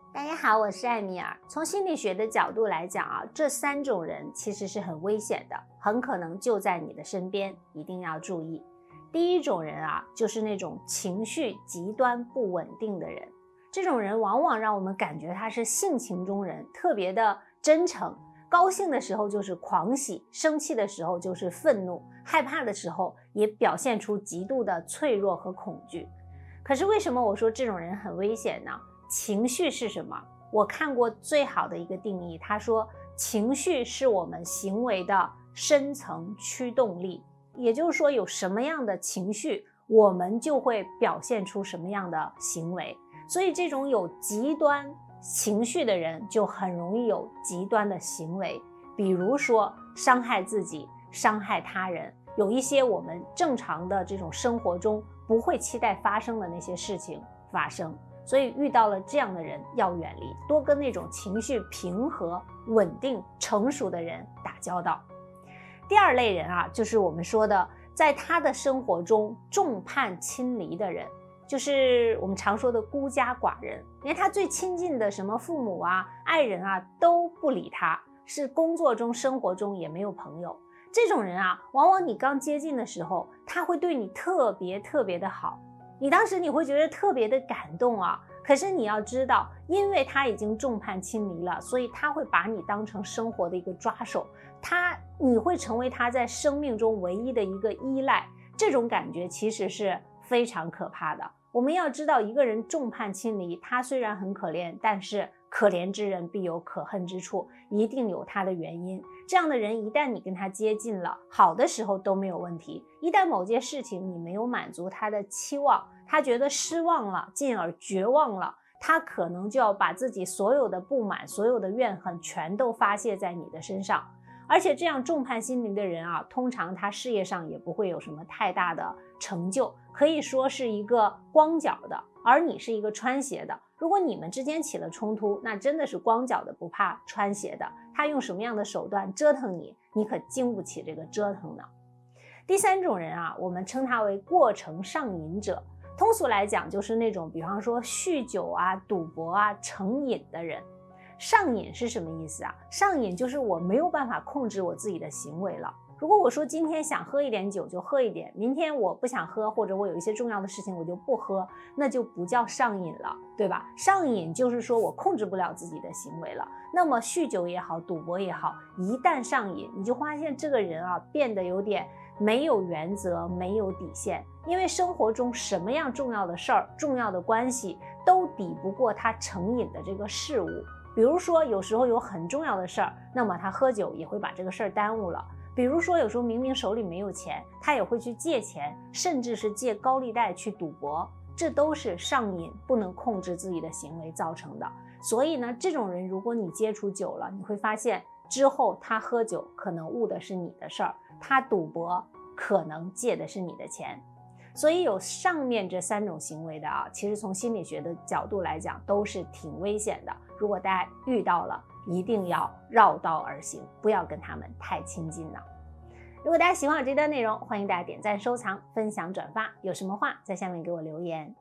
大家好，我是艾米尔。从心理学的角度来讲啊，这3种人其实是很危险的，很可能就在你的身边，一定要注意。第一种人啊，就是那种情绪极端不稳定的人。这种人往往让我们感觉他是性情中人，特别的真诚，高兴的时候就是狂喜，生气的时候就是愤怒，害怕的时候也表现出极度的脆弱和恐惧。可是为什么我说这种人很危险呢？情绪是什么？我看过最好的一个定义，他说情绪是我们行为的深层驱动力，也就是说有什么样的情绪，我们就会表现出什么样的行为。所以这种有极端情绪的人就很容易有极端的行为，比如说伤害自己，伤害他人，有一些我们正常的这种生活中不会期待发生的那些事情发生。所以遇到了这样的人要远离，多跟那种情绪平和、稳定、成熟的人打交道。第二类人啊，就是我们说的在他的生活中众叛亲离的人，就是我们常说的孤家寡人，连他最亲近的什么父母啊、爱人啊都不理他，是工作中、生活中也没有朋友。这种人啊，往往你刚接近的时候，他会对你特别的好，你当时你会觉得特别的感动啊。可是你要知道，因为他已经众叛亲离了，所以他会把你当成生活的一个抓手，你会成为他在生命中唯一的一个依赖。这种感觉其实是非常可怕的。我们要知道，一个人众叛亲离，他虽然很可怜，但是可怜之人必有可恨之处，一定有他的原因。这样的人一旦你跟他接近了，好的时候都没有问题，一旦某件事情你没有满足他的期望，他觉得失望了，进而绝望了，他可能就要把自己所有的不满、所有的怨恨全都发泄在你的身上。而且这样众叛亲离的人啊，通常他事业上也不会有什么太大的成就，可以说是一个光脚的，而你是一个穿鞋的。如果你们之间起了冲突，那真的是光脚的不怕穿鞋的，他用什么样的手段折腾你，你可经不起这个折腾呢。第3种人啊，我们称他为过程上瘾者。通俗来讲，就是那种比方说酗酒啊、赌博啊、成瘾的人。上瘾是什么意思啊？上瘾就是我没有办法控制我自己的行为了。如果我说今天想喝一点酒就喝一点，明天我不想喝，或者我有一些重要的事情我就不喝，那就不叫上瘾了，对吧？上瘾就是说我控制不了自己的行为了。那么酗酒也好，赌博也好，一旦上瘾，你就发现这个人啊变得有点没有原则，没有底线。因为生活中什么样重要的事儿、重要的关系都抵不过他成瘾的这个事物。比如说有时候有很重要的事儿，那么他喝酒也会把这个事儿耽误了。比如说有时候明明手里没有钱，他也会去借钱，甚至是借高利贷去赌博，这都是上瘾不能控制自己的行为造成的。所以呢，这种人如果你接触久了，你会发现之后他喝酒可能误的是你的事儿，他赌博可能借的是你的钱。所以有上面这3种行为的啊，其实从心理学的角度来讲都是挺危险的。如果大家遇到了，一定要绕道而行，不要跟他们太亲近了。如果大家喜欢我这段内容，欢迎大家点赞、收藏、分享、转发，有什么话在下面给我留言。